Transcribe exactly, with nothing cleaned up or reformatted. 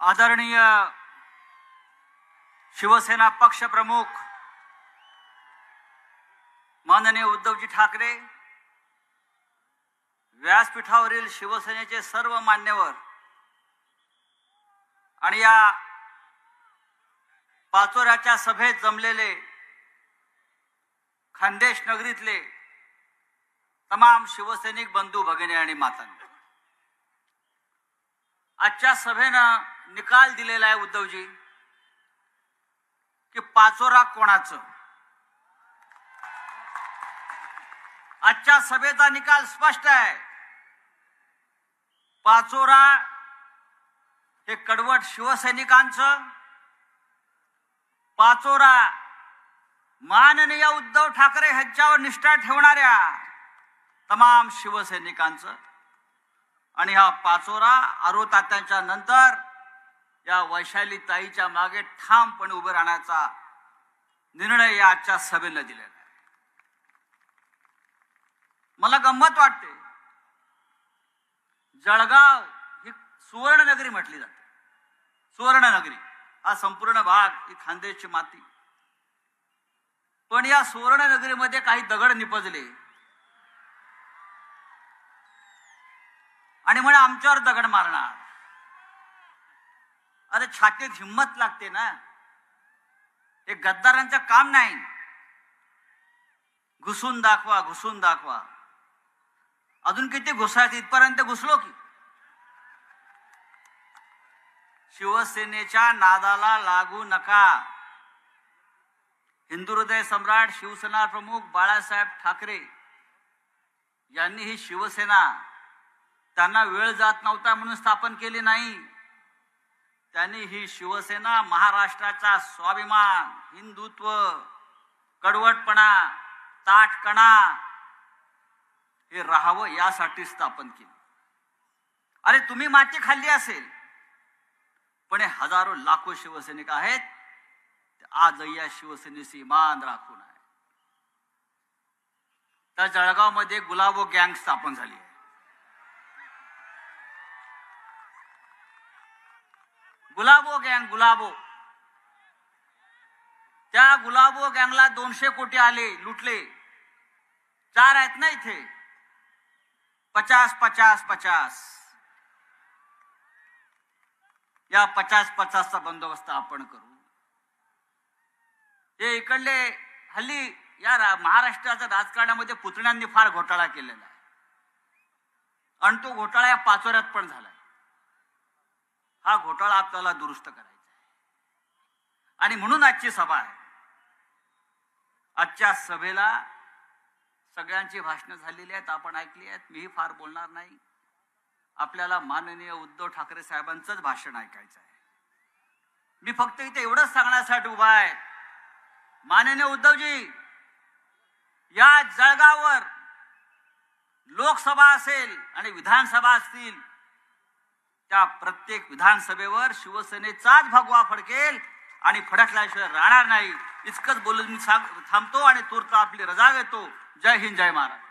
आदरणीय शिवसेना पक्ष प्रमुख माननीय उद्धवजी ठाकरे, व्यासपीठावरील शिवसेनेचे सर्व मान्यवर आणि या पाचोऱ्याच्या सभेत जमलेले खानदेश नगरीतले तमाम शिवसैनिक बंधू भगिनी आणि मातांनो, आजच्या सभेनं निकाल दिलेला आहे उद्धवजी की पाचोरा कोणाचं. आजच्या सभेचा निकाल स्पष्ट आहे. पाचोरा हे कडवट शिवसैनिकांचं, पाचोरा माननीय उद्धव ठाकरे यांच्यावर निष्ठा ठेवणाऱ्या तमाम शिवसैनिकांचं, आणि हा पाचोरा आरो तात्यांच्या नंतर या वैशाली ताईच्या मागे ठामपणे उभे राहण्याचा निर्णय या आजच्या सभेनं दिलेला आहे. मला गंमत वाटते, जळगाव ही सुवर्ण नगरी म्हटली जाते. सुवर्ण नगरी हा संपूर्ण भाग ही खानदेशची माती, पण या सुवर्ण नगरीमध्ये काही दगड निपजले आणि म्हणे आमच्यावर दगड मारणार. अरे छातीत हिम्मत लागते ना, हे गद्दारांचं काम नाही. घुसून दाखवा, घुसून दाखवा. अजून किती घुसायचं, इथपर्यंत घुसलो की. शिवसेनेच्या नादाला लागू नका. हिंदू हृदय सम्राट शिवसेना प्रमुख बाळासाहेब ठाकरे यांनी ही शिवसेना त्यांना वेळ जात नव्हता म्हणून स्थापन केली नाही. त्यांनी ही शिवसेना महाराष्ट्राचा स्वाभिमान, हिंदुत्व, कडवटपणा, ताठपणा हे राहावं यासाठी स्थापन केली. अरे तुम्ही माती खाल्ली असेल, पण हे हजारो लाखो शिवसैनिक आहेत, आज या शिवसेनेशी इमान राखून आहे. त्या जळगाव मध्ये गुलाबो गँग स्थापन झाली आहे. गुलाबो गँग, गुलाबो, त्या गुलाबो गँगला दोनशे कोटी आले, लुटले. चार आहेत ना इथे, पचास पचास पचास. या पचास पचासचा बंदोबस्त आपण करू. हे इकडले हल्ली या महाराष्ट्राच्या राजकारणामध्ये पुतण्यांनी फार घोटाळा केलेला आहे, आणि तो घोटाळा या पाचोऱ्यात पण झालाय. हा घोटाळा आपल्याला दुरुस्त करायचा आहे, आणि म्हणून आजची सभा आहे. आजच्या सभेला सगळ्यांची भाषणं झालेली आहेत, आपण ऐकली आहेत. मीही फार बोलणार नाही. आपल्याला माननीय उद्धव ठाकरे साहेबांचंच भाषण ऐकायचं आहे. मी फक्त इथे एवढंच सांगण्यासाठी उभा आहे, माननीय उद्धवजी, या जळगावर लोकसभा असेल आणि विधानसभा असतील, त्या प्रत्येक विधानसभेवर शिवसेनेचाच भगवा फडकेल आणि फडकल्याशिवाय राहणार नाही. इतकंच बोलून मी थांबतो आणि तूर्त आपली रजा घेतो. जय हिंद, जय महाराष्ट्र.